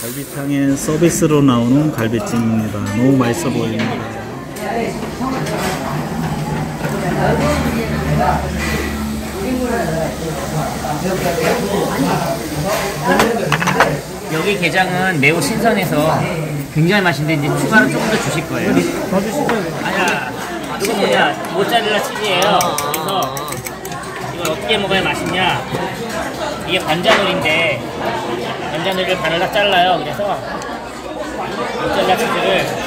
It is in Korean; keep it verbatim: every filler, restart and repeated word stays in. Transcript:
갈비탕에 서비스로 나오는 갈비찜입니다. 너무 맛있어 보입니다. 여기 게장은 매우 신선해서 굉장히 맛있는데 이제 추가로 조금 더 주실 거예요. 더 주시죠. 아니야, 이거 뭐냐, 모짜렐라 치즈예요. 그래서 이걸 어떻게 먹어야 맛있냐? 이게 관자놀인데 관자놀이를 반을 다 잘라요. 그래서 모짜렐라 치즈를